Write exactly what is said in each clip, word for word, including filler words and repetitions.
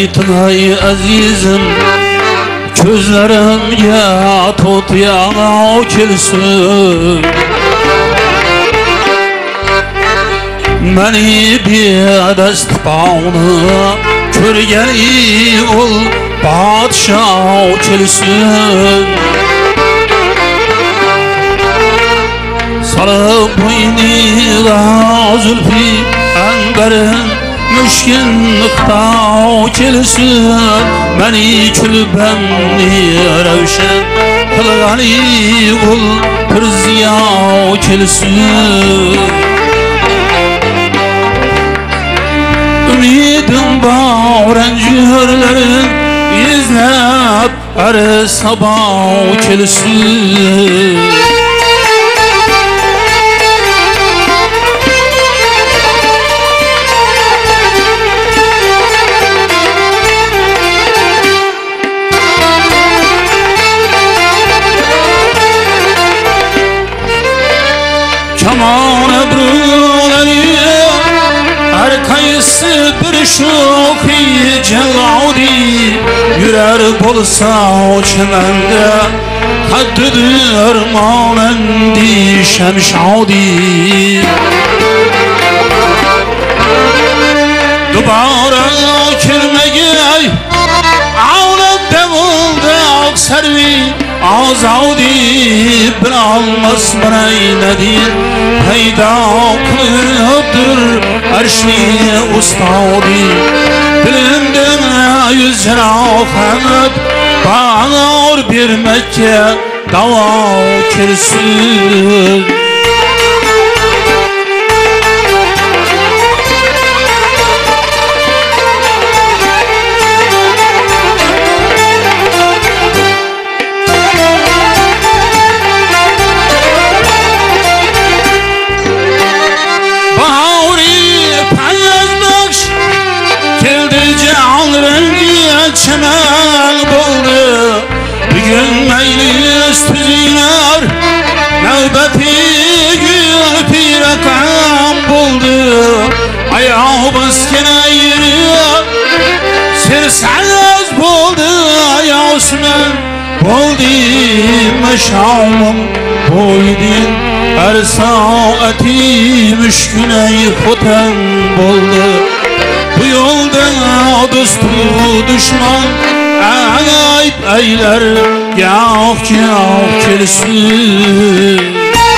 Aytay azizim, gözlerimge tut yana kelsin. Meni bedest bağını körgeni ol padişah kelsin. Sarı boyniga zülfi enberin müşkinlikta kelsin. Meni külbemni revşen kılgani ol bir ziya kelsin. Ümidim bağıran cühürlerin izlep her sabah kelsin. Kaman ebruleri her kayısı bir şoki celadi yürer bolsa o çemende kaddidir manendi şemşadi. Dubara kirmegi ağlat devulda akservi azadi bir almas bray nedir peyda kılıdır arşni ustadi. Dilimden yüz cerahmet bağır bir Mekke dava kirsin. Çemen buldu bugün meclis tüzüler, nöbeti gül pirakam buldu. Ayağı baskına yürüyor sirsaz buldu. Ayağısının buldu meşamım boydun her saati müşküne hutem buldu. Bu yolda dostu düşman ayıp eyler yok yok kelsin.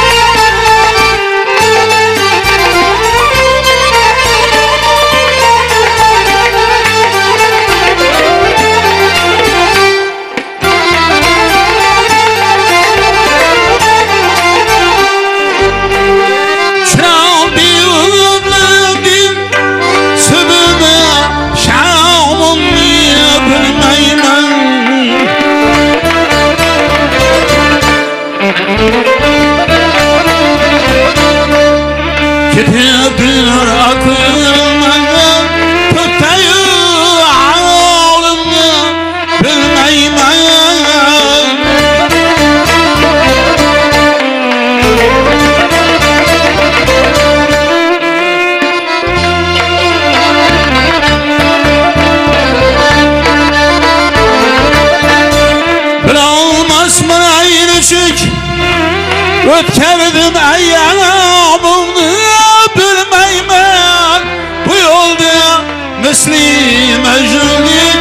Kitaplar akılımda tutayı ağlımda bilmeyim. Bilmez mi aynı çük ötkerdim ayağımı bilmeymen. Bu yolda misli mecnunlik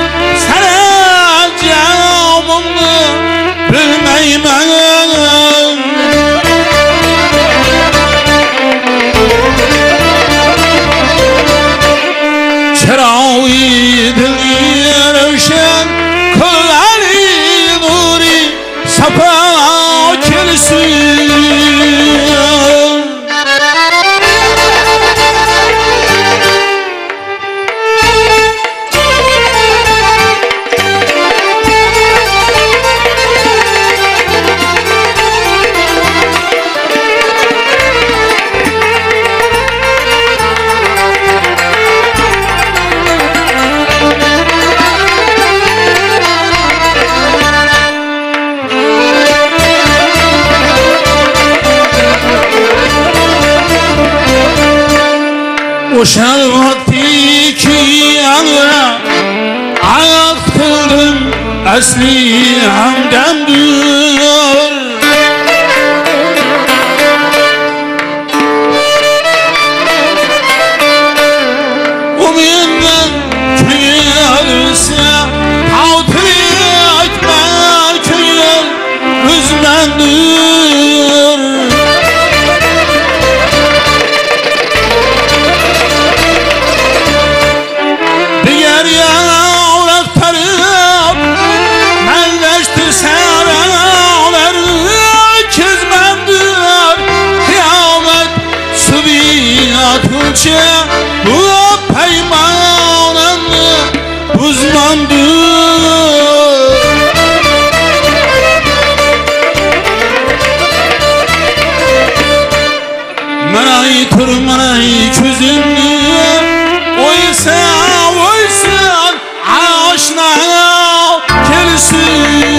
saracağımını bilmeymen. Çerağı dili revşen kılali nuri sapa kelsin. Oşan vakti ki yanına asli hamdemdir. O menden gelirse tavtiyet ekmek üzmendir. Diğer yavrak tarıp melleştir severler kizmendir. Kıyamet subiyatınca bu peymanını uzmandır. Menay turmanay küzünlü oysa oysa aşna kelsin.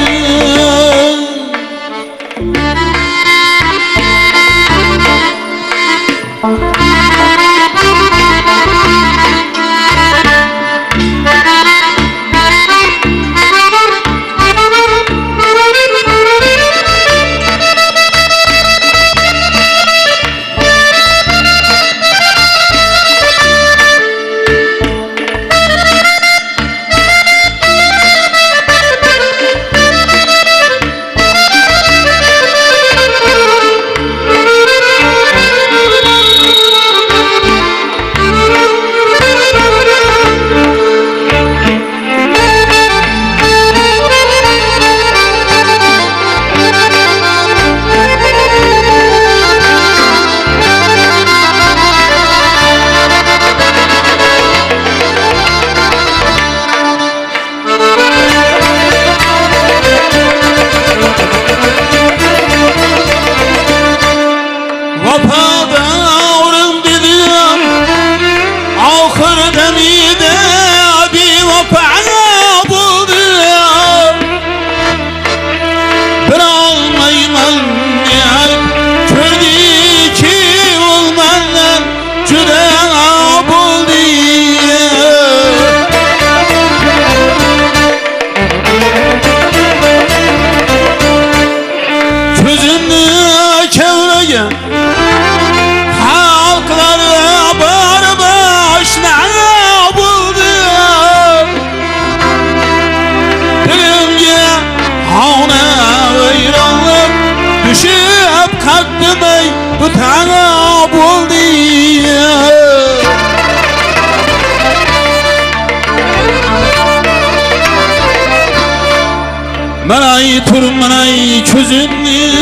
Menay turmanay küzünlü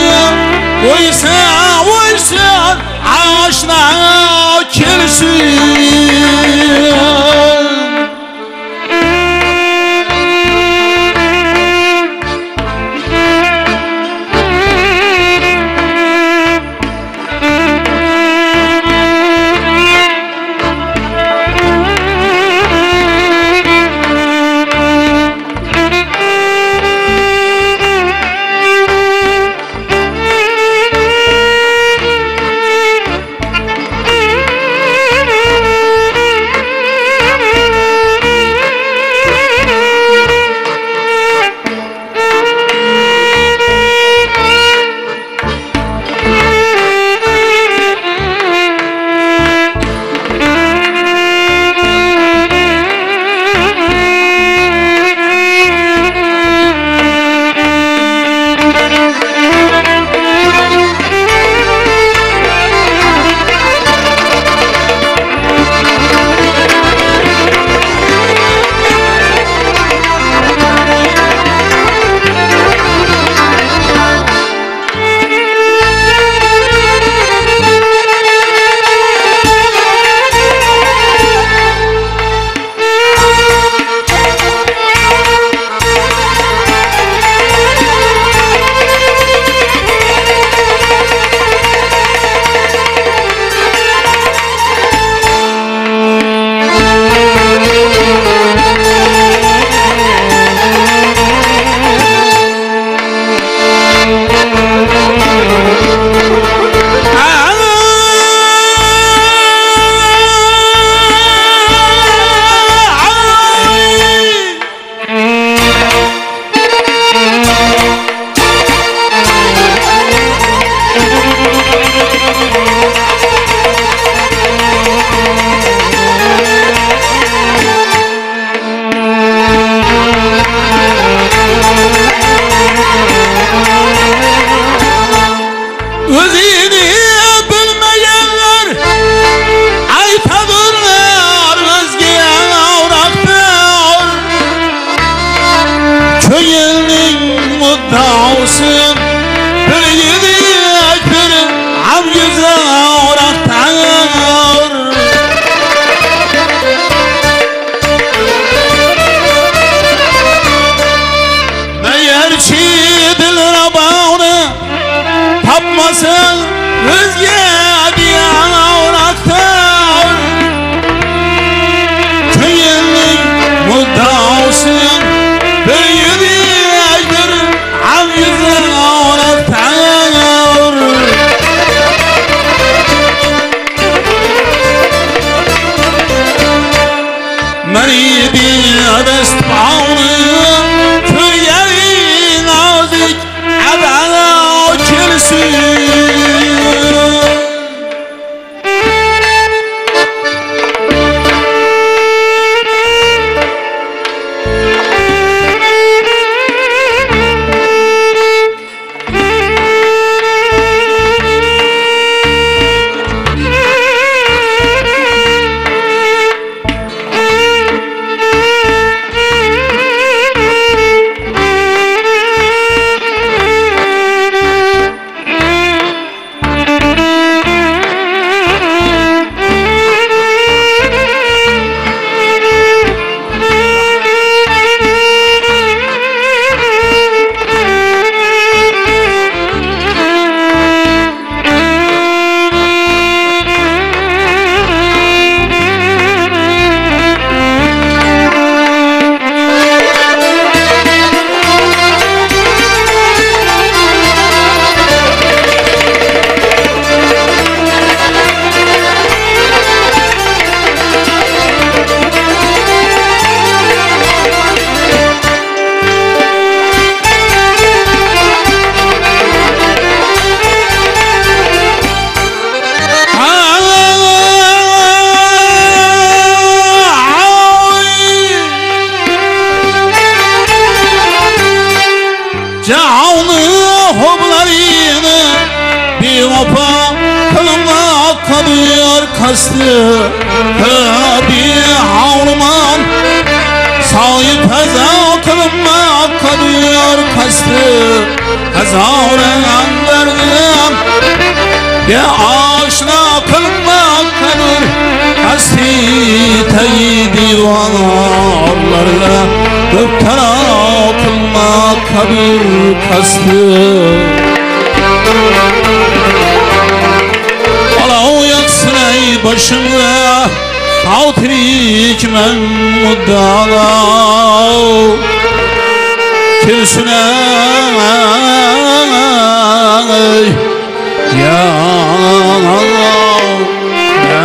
oysa oysa aşna kelsin. tapmasın özge diyen avraktan köyünün muddasın bir yürüyecektir av yüzün avraktan meridi adest bağlı kör yeri nazik adana kilsin kastı bir havluman sahip kaza kılma kalıyor kastı kazauran derdim ya aşna kılma kalır kastı tayi divanlarla döktara kılma kalır kastı başımda kavtrik men muddala kilsine ya Allah ya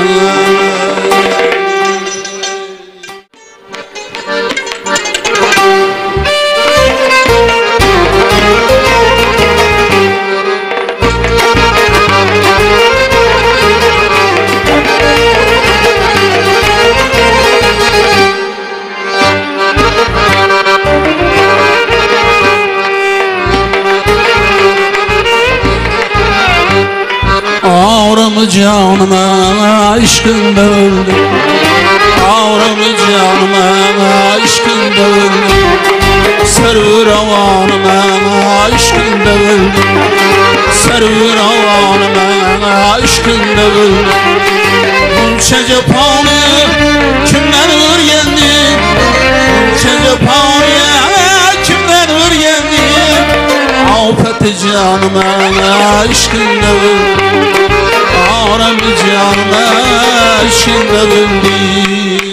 canıma aşkında öldüm Ağrımı canıma aşkında öldüm Servür avanıma aşkında öldüm Servür avanıma aşkında öldüm Bunca cephanı kimden öğrendi Bunca cephanı kimden öğrendi Afet canıma aşkında öldüm Ağrım canıma aşkında öldüm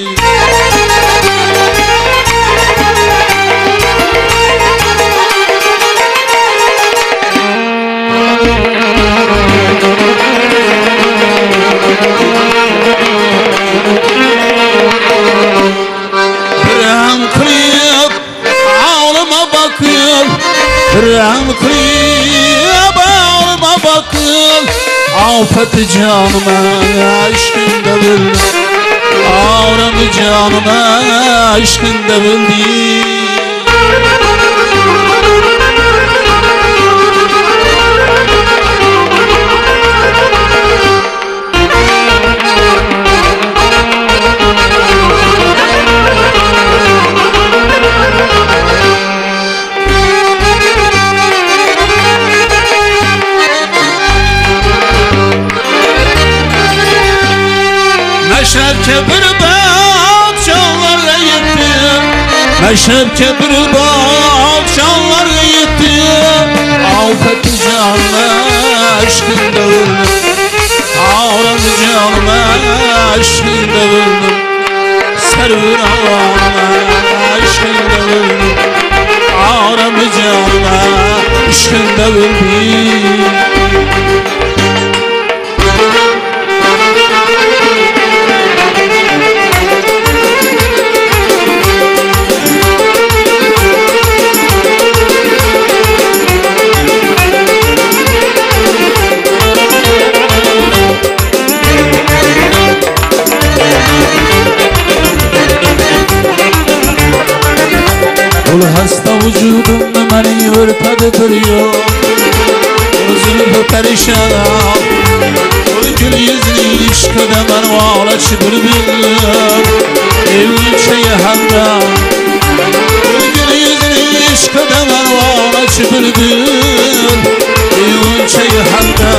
Rem kırıp ağlıma bakıyor Rem kırıp ağlıma bakıyor Afet canıma aşkında öldüm Ağrım canıma aşkında öldüm Meşrepke bir bahçalarla gittim Meşrepke bir bahçalarla gittim Afet canıma aşkında öldüm. Ağlam canıma aşkında öldüm. Server ağlama aşkında öldüm. Ağlam canıma aşkında öldüm. Ul hasta vücudumda beni örtedi duruyor. Ul zülfü perişan, ul gül yüzlü işkıda ben ağlaç bülbül. Evliçeye hamda, ul gül yüzlü işkıda ben ağlaç bülbül. Evliçeye hamda.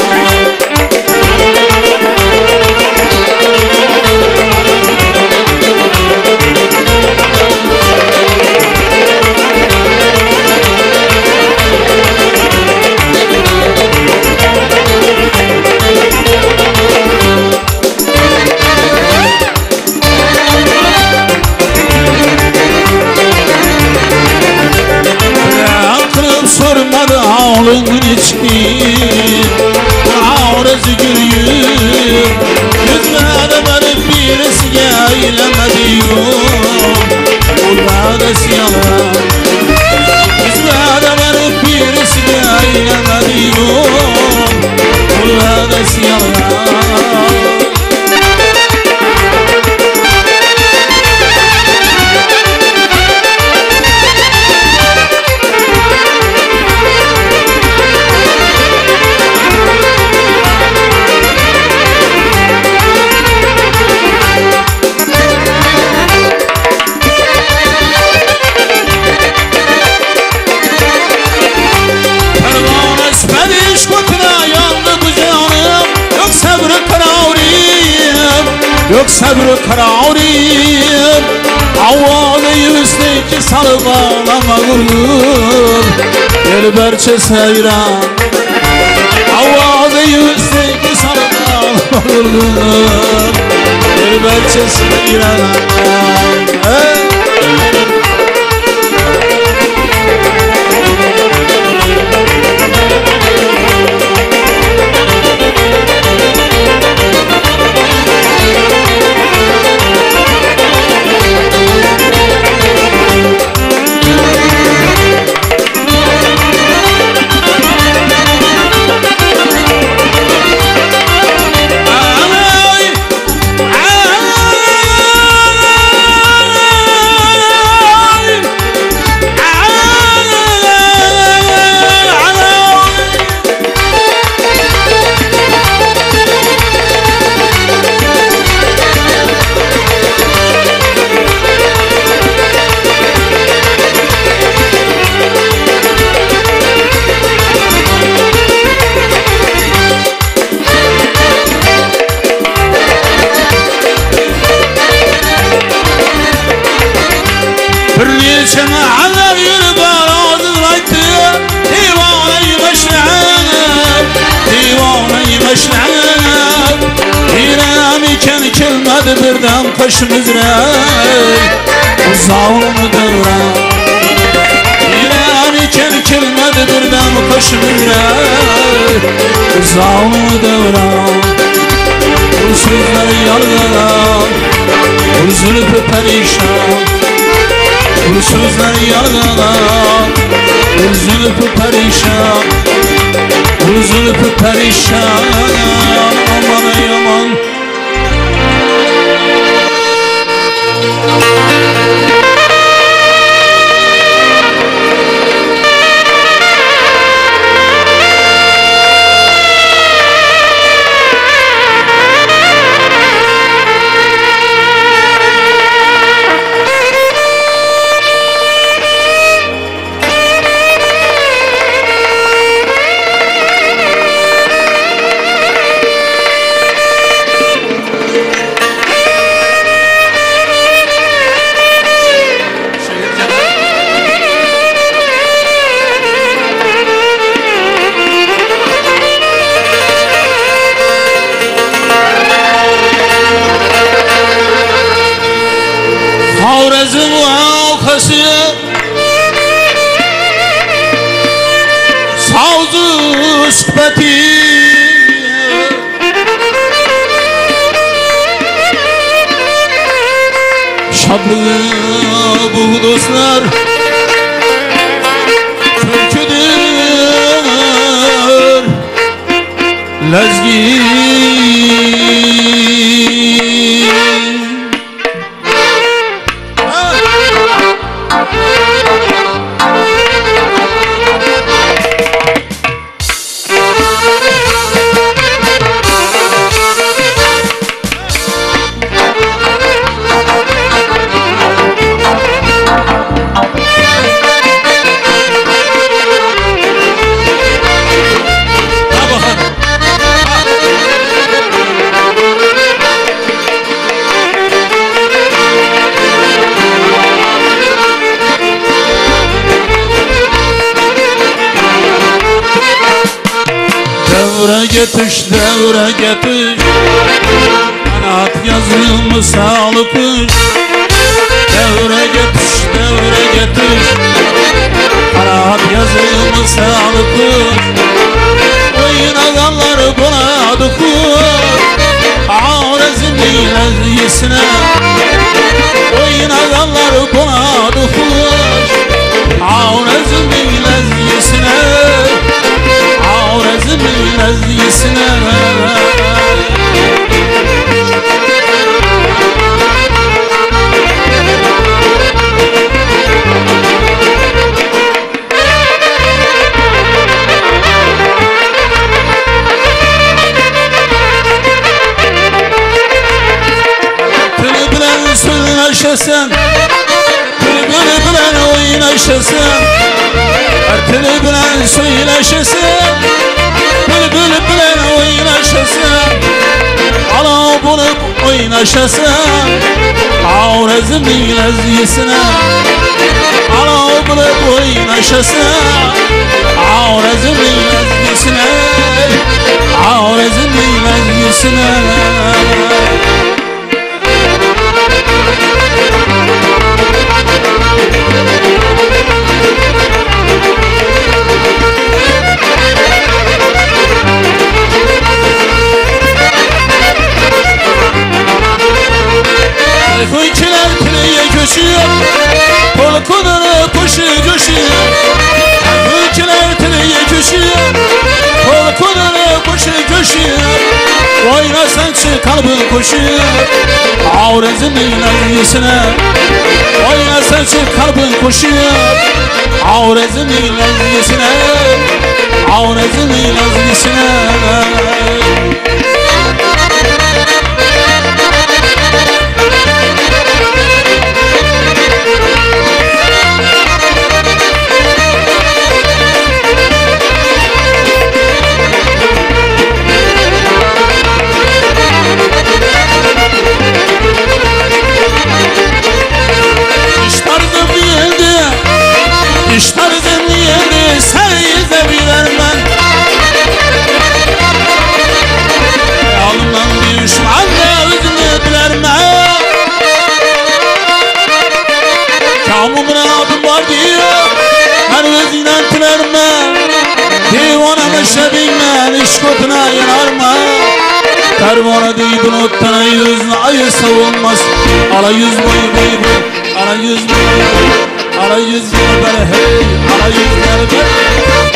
Sormadı ağlının için ağrısı gülüyor. Yüzmede beni birisi eylemedi yok. Ulvadesi yalan. Yüzmede beni birisi eylemedi yok. Ulvadesi yalan. Yok sabrı kararıyım. Avvalı yüzdeki salı bağlama gurur. Elberçe seyran. Avvalı yüzdeki salı bağlama gurur. Elberçe seyran. Hey. Cemaatler yürü barazılaydı. Divanayı meşrep, divanayı meşrep. İrem iken kelmedi birden kaşımız rey. Uzağımı devran. İrem iken kelmedi birden kaşımız rey. Uzağımı devran. Bu sözleri yalan, bu zülfü perişan. Bu sözler yalan, bu zülfü perişan. Bu zülfü perişan, aman yaman. sohbeti şadlığı bu dostlar türküdür lezgi devre getiş, devre getiş Kanat yazımı sağlıkış Devre getiş, devre getiş Kanat yazımı sağlıkış Oyun ağaları buna dıkış Ağrezimi lezyesine Oyun ağaları buna dıkış Ağrezimi lezyesine Ağrezimi lezyesine Bülbülen söyleşesen Bülbülen oynaşasan Erteli bilen söyleşesin Bülbül bilen oynaşasin Ala bulup oynaşasin Ağrezimi lezyesine Ala bulup oynaşasin Ağrezimi lezyesine Ağrezimi lezyesine Fıçılar tüleye köşüyor Polkunları kuşu coşuyor Fıçılar tüleye köşüyor Polkunları kuşu coşuyor Oynasan çık kalbin koşuyor Ağrezimi lezyesine Oynasan çık kalbin koşuyor Ağrezimi lezyesine Ağrezimi lezyesine İştarzım yedi serize bilermen Alman düşman da özünü dilermen Kamumun adım var diyor Ben özüyle dilermen Divana meşebinmen işkotuna yanarma Pervana deydin ottana yüzüne ayı savunmaz Ala yüz boyu boyu boyu Ala yüz boyu boyu Ala yüz yıl beri hey, ala yüz yıl beri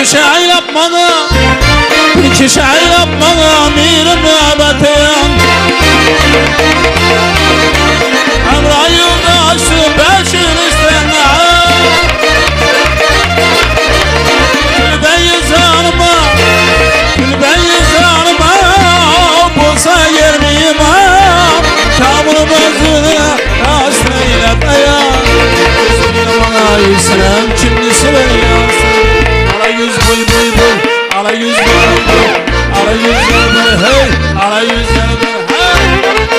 kişi yapmadı, bir kişi yapmadı, amirim nöbetim. Emrah'yılda açtı beşin istene. Gülben yüzanıma, gülben yüzanıma, bulsa yermeyim ha. Kamını bozduğuna asleyle beyan. Bana yüzünem kimdisi beni yansın. Ala yüz boy boy boy, ala yüz boy boy, ala yüz boy boy hey, ala yüz boy boy hey.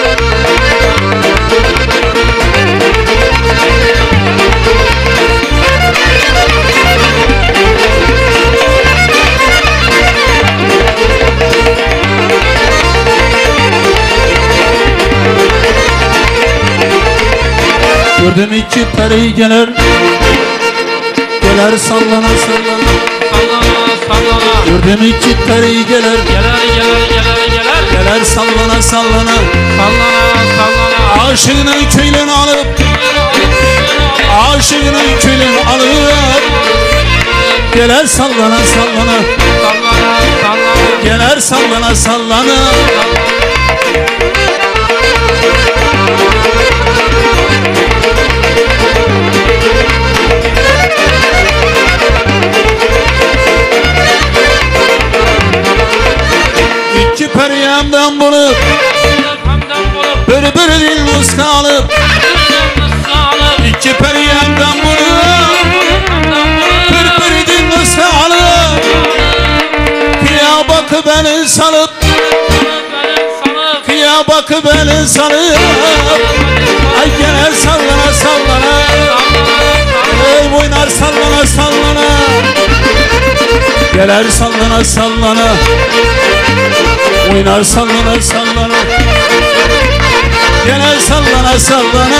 Gördüm iki peri gelir, gelir sallana sallana, Sallana sallana. gördüm iki peri gelir, Geler geler geler geler. gelir sallana sallana. Sallana sallana. Aşığının köylünü alıp, aşığının köylünü alıp, gelir sallana sallana, Sallana sallana. gelir sallana sallana. İki periyemden bulup, bir bir dil nuska alıp, İki periyemden bulup, bir bir dil nuska alıp, kıya bakı beni salıp, kıya bakı beni salıp, ay gelir sallana sallana, ey oynar sallana sallana, gelir sallana sallana, oynar sallana sallana, gelir sallana sallana,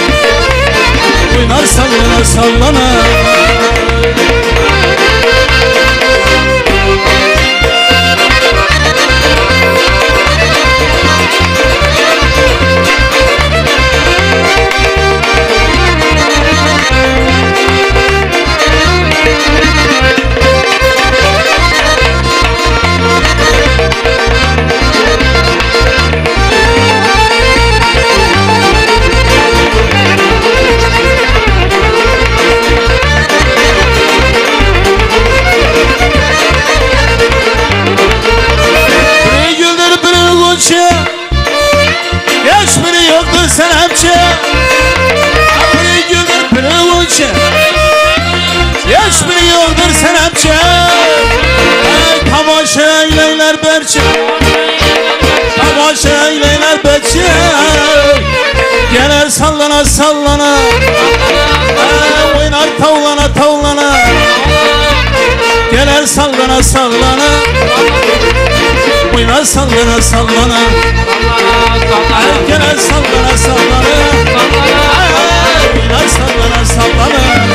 oynar sallana sallana. Hiçbiri yoktur sen hemşe, biri güldür biri uçe. Hiçbiri yoktur sen hemşe, tamaşa eyleyler berçe, tamaşa eyleyler berçe. Gelir sallana sallana, oynar tavlana tavlana, gelir sallana sallana, oynar sallana sallana. Gelir sallana sallana, oynar sallana sallana.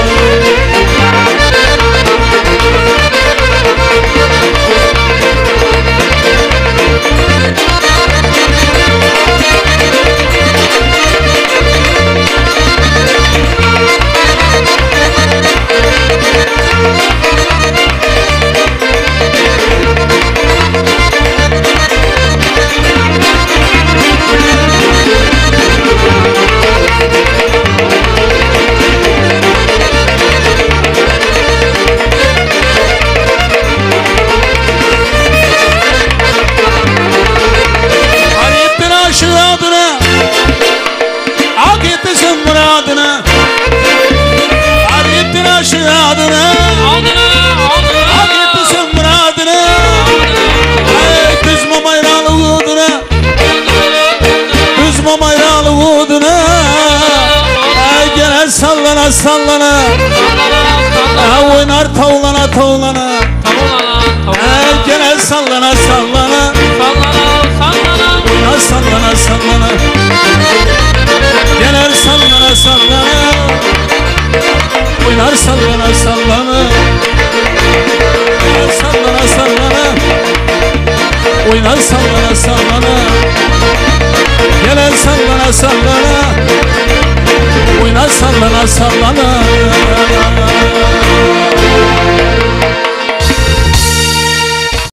Adına hak etmişsin muradına, ey kızma bayrağı uğuduna, kızma bayrağı uğuduna, ey gelir sallana sallana, ey oynar tavlana tavlana, ey gelir sallana sallana, oynar sallana sallana, gelir sallana sallana, oynar sallana sallana, sallana sallana, oynar sallana sallana, gelir sallana sallana, oynar sallana sallana.